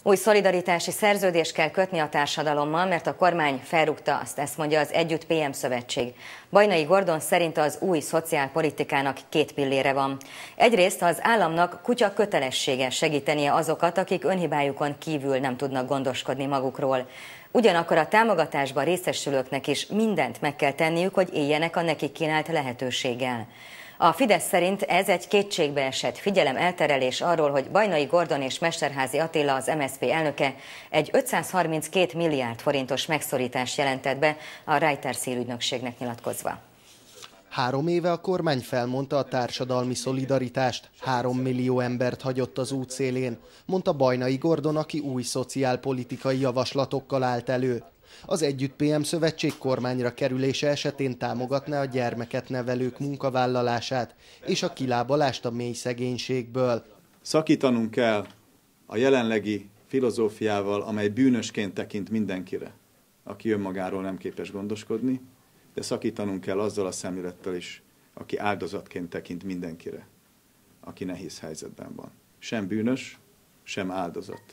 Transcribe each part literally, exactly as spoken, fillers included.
Új szolidaritási szerződést kell kötni a társadalommal, mert a kormány felrúgta azt, ezt mondja az Együtt pé em Szövetség. Bajnai Gordon szerint az új szociálpolitikának két pillére van. Egyrészt az államnak kutya kötelessége segítenie azokat, akik önhibájukon kívül nem tudnak gondoskodni magukról. Ugyanakkor a támogatásban részesülőknek is mindent meg kell tenniük, hogy éljenek a nekik kínált lehetőséggel. A Fidesz szerint ez egy kétségbeesett figyelemelterelés arról, hogy Bajnai Gordon és Mesterházy Attila, az em es zé pé elnöke egy ötszázharminckét milliárd forintos megszorítást jelentett be a Reuters hírügynökségnek nyilatkozva. Három éve a kormány felmondta a társadalmi szolidaritást, három millió embert hagyott az útszélén, mondta Bajnai Gordon, aki új szociálpolitikai javaslatokkal állt elő. Az Együtt pé em Szövetség kormányra kerülése esetén támogatná a gyermeket nevelők munkavállalását és a kilábalást a mély szegénységből. Szakítanunk kell a jelenlegi filozófiával, amely bűnösként tekint mindenkire, aki önmagáról nem képes gondoskodni, de szakítanunk kell azzal a szemlélettel is, aki áldozatként tekint mindenkire, aki nehéz helyzetben van. Sem bűnös, sem áldozat,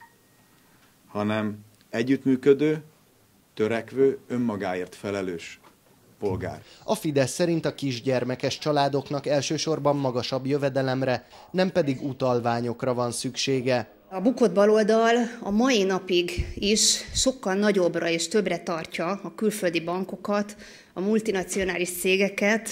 hanem együttműködő, törekvő, önmagáért felelős polgár. A Fidesz szerint a kisgyermekes családoknak elsősorban magasabb jövedelemre, nem pedig utalványokra van szüksége. A bukott baloldal a mai napig is sokkal nagyobbra és többre tartja a külföldi bankokat, a multinacionális cégeket,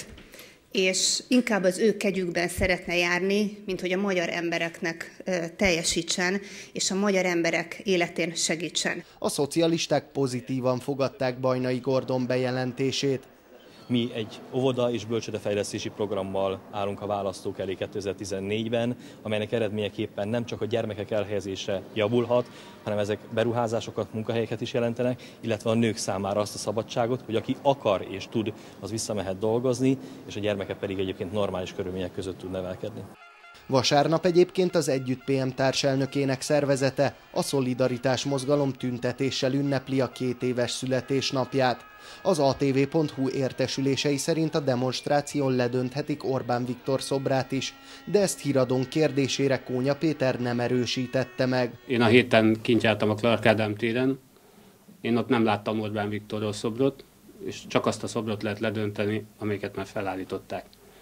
és inkább az ő kegyükben szeretne járni, mint hogy a magyar embereknek teljesítsen, és a magyar emberek életén segítsen. A szocialisták pozitívan fogadták Bajnai Gordon bejelentését. Mi egy óvoda és bölcsődefejlesztési programmal állunk a választók elé kétezer-tizennégyben, amelynek eredményeképpen nem csak a gyermekek elhelyezése javulhat, hanem ezek beruházásokat, munkahelyeket is jelentenek, illetve a nők számára azt a szabadságot, hogy aki akar és tud, az visszamehet dolgozni, és a gyermeke pedig egyébként normális körülmények között tud nevelkedni. Vasárnap egyébként az Együtt pé em társelnökének szervezete, a Szolidaritás Mozgalom tüntetéssel ünnepli a két éves születésnapját. Az á té vé pont hú értesülései szerint a demonstráción ledönthetik Orbán Viktor szobrát is, de ezt híradón kérdésére Kónya Péter nem erősítette meg. Én a héten kint jártam a Clark Ádám téren, én ott nem láttam Orbán Viktorról szobrot, és csak azt a szobrot lehet ledönteni, amiket már felállították.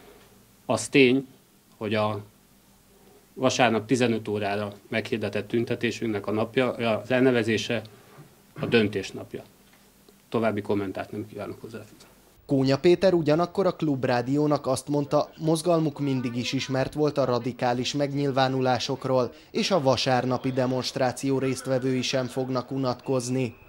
Az tény, hogy a vasárnap tizenöt órára meghirdetett tüntetésünknek a napja, az elnevezése a döntés napja. További kommentárt nem kívánok hozzáfűzni. Kónya Péter ugyanakkor a Klubrádiónak azt mondta, mozgalmuk mindig is ismert volt a radikális megnyilvánulásokról, és a vasárnapi demonstráció résztvevői sem fognak unatkozni.